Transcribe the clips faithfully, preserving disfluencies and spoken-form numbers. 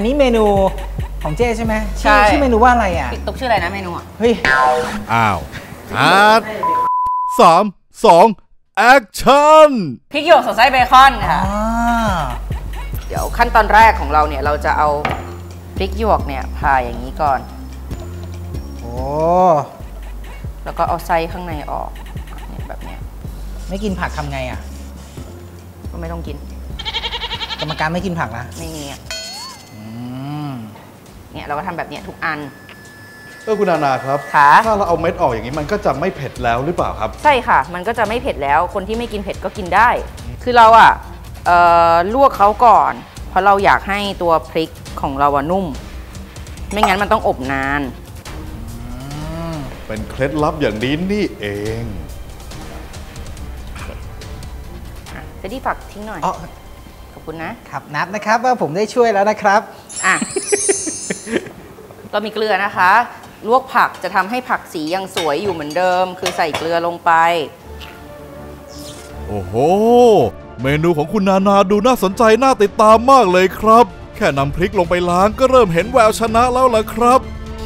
นี้เมนูของเจ้ใช่ไหมใช่ชื่อเมนูว่าอะไรอ่ะตุ๊กชื่ออะไรนะเมนูอ่ะเฮ้ยอ้าวอาร์ตสามสองแอคชั่นพริกหยวกสอดไส้เบคอนค่ะเดี๋ยวขั้นตอนแรกของเราเนี่ยเราจะเอาพริกหยวกเนี่ยผ่าอย่างนี้ก่อนโอ้แล้วก็เอาไส้ข้างในออกเนี่ยแบบเนี้ยไม่กินผักทำไงอ่ะก็ไม่ต้องกินกรรมการไม่กินผักนะไม่มีอ่ะเนี่ยเราก็ทำแบบเนี้ยทุกอันเออคุณนานาครับถ้าเราเอาเม็ดออกอย่างนี้มันก็จะไม่เผ็ดแล้วหรือเปล่าครับใช่ค่ะมันก็จะไม่เผ็ดแล้วคนที่ไม่กินเผ็ดก็กินได้คือเราอ่ะลวกเขาก่อนเพราะเราอยากให้ตัวพริกของเราอะนุ่มไม่งั้นมันต้องอบนานเป็นเคล็ดลับอย่างนี้นี่เองเจดี้ฝากทิ้งหน่อยขอบคุณนะครับนับนะครับว่าผมได้ช่วยแล้วนะครับอ่ะเรามีเกลือนะคะลวกผักจะทำให้ผักสียังสวยอยู่เหมือนเดิมคือใส่เกลือลงไปโอ้โหเมนูของคุณนานาดูน่าสนใจน่าติดตามมากเลยครับแค่นำพริกลงไปล้างก็เริ่มเห็นแววชนะแล้วล่ะครับ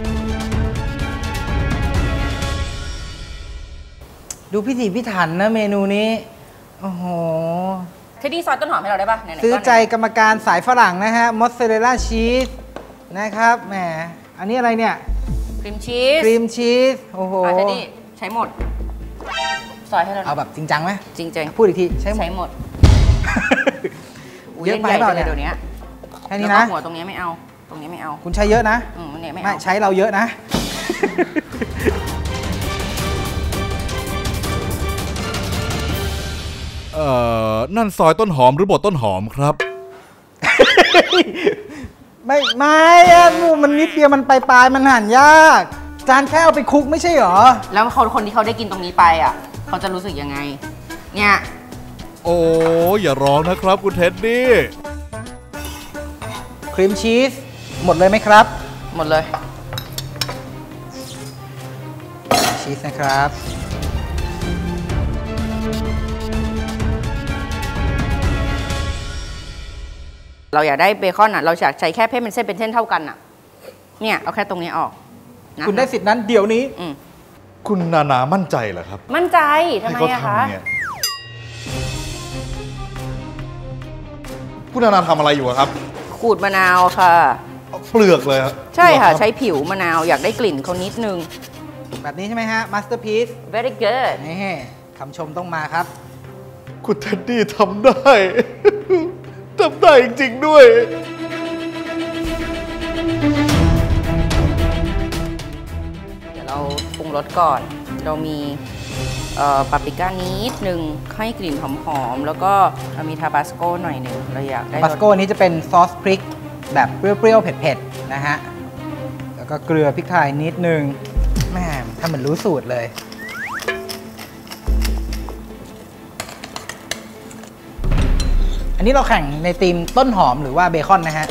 ดูพิถีพิถันนะเมนูนี้โอ้โหเทดดี้ซอสต้นหอมให้เราได้ป่ะซื้อใจกรรมการสายฝรั่งนะฮะมอสซาเรลล่าชีสนะครับแหมอันนี้อะไรเนี่ยครีมชีสครีมชีสโอ้โหเทดดี้ใช้หมดซอยให้เราเอาแบบจริงจังไหมจริงจังพูดอีกทีใช้ใช้หมดเยอะไปเปล่าเนี่ยเดี๋ยวนี้แค่นี้นะหัวตรงนี้ไม่เอาตรงนี้ไม่เอาคุณใช้เยอะนะอืมเนี่ยไม่ไม่ใช้เราเยอะนะเอ่อนั่นซอยต้นหอมหรือบดต้นหอมครับไม่ไม่อะหนูมันนิดเดียวมันปลายๆมันหั่นยากจานแค่เอาไปคลุกไม่ใช่หรอแล้วคนคนที่เขาได้กินตรงนี้ไปอ่ะเขาจะรู้สึกยังไงเนี่ยโอ้อย่าร้องนะครับคุณเท็ดดี้ครีมชีสหมดเลยไหมครับหมดเลยชีสนะครับเราอยากได้เบคอนอ่ะเราอยากใช้แค่เพ่เป็นเส้นเป็นเส้นเท่ากันอ่ะเนี่ยเอาแค่ตรงนี้ออกคุณได้สิทธินั้นเดี๋ยวนี้คุณนานามั่นใจเหรอครับมั่นใจทำไมอะคะคุณนานาทำอะไรอยู่ครับขูดมะนาวค่ะเปลือกเลยครับใช่ค่ะใช้ผิวมะนาวอยากได้กลิ่นเขานิดนึงแบบนี้ใช่ไหมฮะ masterpiece very good นี่คำชมต้องมาครับคุณเท็ดดี้ทำได้ทำได้จริงๆด้วยเดี๋ยวเราปรุงรสก่อนเรามีปาปริก้านิดนึงให้กลิ่นหอมๆแล้วก็มีทาบาสโก้หน่อยหนึ่งเราอยากได้ทาบาสโก้นี้จะเป็นซอสพริกแบบเปรี้ยวๆเผ็ดๆนะฮะแล้วก็เกลือพริกไทยนิดนึงแม่ทำเหมือนรู้สูตรเลยอันนี้เราแข่งในธีมต้นหอมหรือว่าเบคอนนะฮะ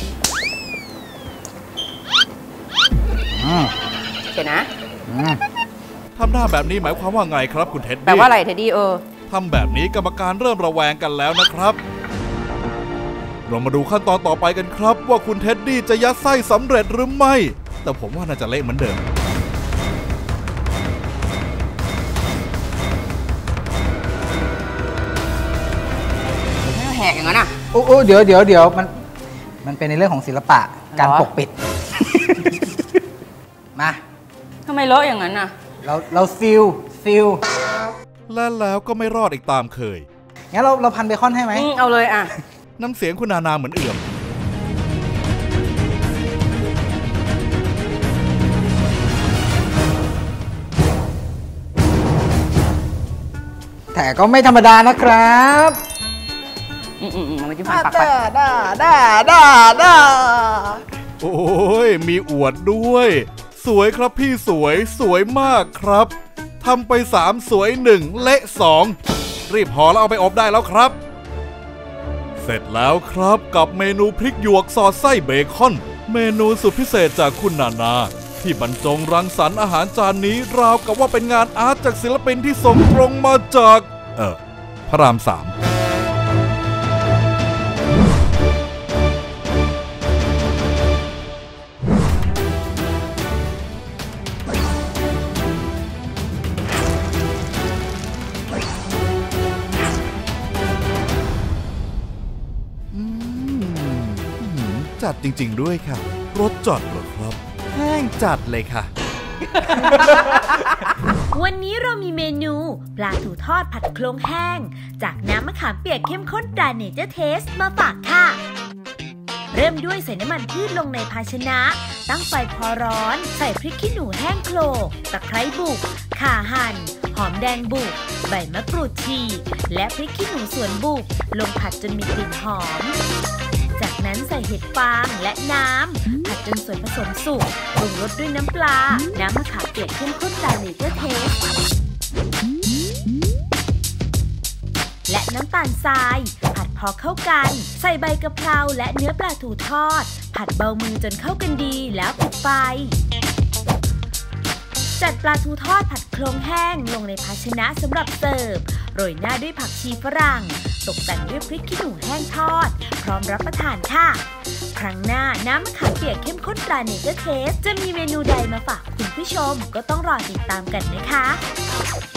โอเคนะทำหน้าแบบนี้หมายความว่าไงครับคุณเท็ดดี้แปลว่าอะไรเท็ดดี้เออทำแบบนี้กรรมการเริ่มระแวงกันแล้วนะครับเรามาดูขั้นตอนต่อไปกันครับว่าคุณเท็ดดี้จะยัดไส้สำเร็จหรือไม่แต่ผมว่าน่าจะเละเหมือนเดิมแหกอย่างนั้นอ่ะโอ้โอ้เดี๋ยวเดี๋ยวเดี๋ยวมันมันเป็นในเรื่องของศิลปะการปกปิดมาทำไมเลอะอย่างนั้นอ่ะเราเราซิลซิลและแล้วก็ไม่รอดอีกตามเคยงั้นเราเราพันเบคอนให้ไหมเอาเลยอ่ะน้ำเสียงคุณนานาเหมือนเอื่อมแต่ก็ไม่ธรรมดานะครับอืมอืมอืมมันจะผ่านปากไปด่าด่าด่าด่าโอ้ยมีอวดด้วยสวยครับพี่สวยสวยมากครับทำไปสามสวยหนึ่งเละสองรีบห่อแล้วเอาไปอบได้แล้วครับเสร็จแล้วครับกับเมนูพริกหยวกสอดไส้เบคอนเมนูสุดพิเศษจากคุณนานาที่บรรจงรังสรรค์อาหารจานนี้ราวกับว่าเป็นงานอาร์ตจากศิลปินที่ส่งตรงมาจากเออพระรามสามจัดจริงๆด้วยค่ะรสจัดเหรอครับแห้งจัดเลยค่ะวันนี้เรามีเมนูปลาทูทอดผัดโคลงแห้งจากน้ำมะขามเปียกเข้มข้นตราเนเจอร์เทสมาฝากค่ะเริ่มด้วยใส่น้ำมันพืชลงในภาชนะตั้งไฟพอร้อนใส่พริกขี้หนูแห้งโขลกตะไคร้บุกข่าหั่นหอมแดงบุกใบมะกรูดฉีกและพริกขี้หนูสวนบุกลงผัดจนมีกลิ่นหอมจากนั้นใส่เห็ดฟางและน้ำผัดจนส่วนผสมสุกปรุงรสด้วยน้ำปลาน้ำมะขามเปียกเข้มข้นตราเนเจอร์เทสและน้ำตาลทรายผัดพอเข้ากันใส่ใบกะเพราและเนื้อปลาทูทอดผัดเบามือจนเข้ากันดีแล้วปิดไฟจัดปลาทูทอดผัดโคลงแห้งลงในภาชนะสำหรับเสิร์ฟโรยหน้าด้วยผักชีฝรั่งตกแต่งด้วยพริกขี้หนูแห้งทอดพร้อมรับประทานค่ะครั้งหน้าน้ำมะขามเปียกเข้มข้นตราเนเจอร์เทสจะมีเมนูใดมาฝากคุณผู้ชมก็ต้องรอติดตามกันนะคะ